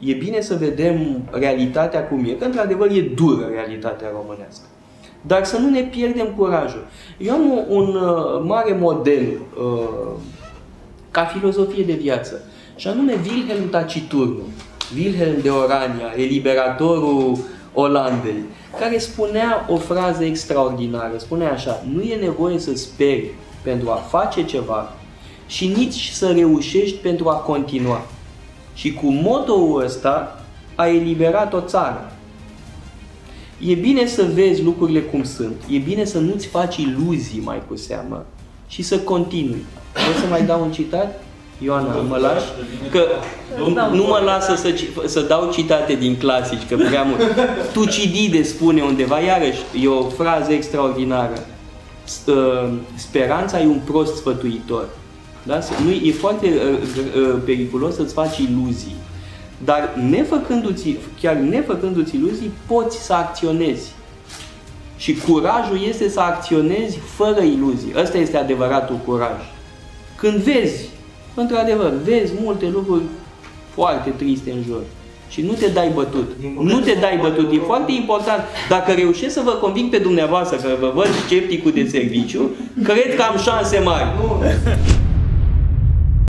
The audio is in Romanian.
E bine să vedem realitatea cum e, că într-adevăr e dură realitatea românească. Dar să nu ne pierdem curajul. Eu am un mare model ca filozofie de viață, și anume Wilhelm Taciturnul, Wilhelm de Orania, eliberatorul Olandei, care spunea o frază extraordinară, spunea așa: nu e nevoie să speri pentru a face ceva și nici să reușești pentru a continua. Și cu motoul ăsta a eliberat o țară. E bine să vezi lucrurile cum sunt, e bine să nu-ți faci iluzii mai cu seamă și să continui. Vreau să mai dau un citat? Ioana, mă lași? Că nu mă lasă să dau citate din clasici, că prea mult. Tucidide spune undeva, iarăși, e o frază extraordinară. Speranța e un prost sfătuitor. Da? E foarte periculos să-ți faci iluzii. Dar chiar nefăcându-ți iluzii, poți să acționezi. Și curajul este să acționezi fără iluzii. Ăsta este adevăratul curaj. Când vezi, într-adevăr, vezi multe lucruri foarte triste în jur și nu te dai bătut. Nu te dai bătut. E foarte important. Dacă reușesc să vă conving pe dumneavoastră, că vă văd scepticul de serviciu, cred că am șanse mari.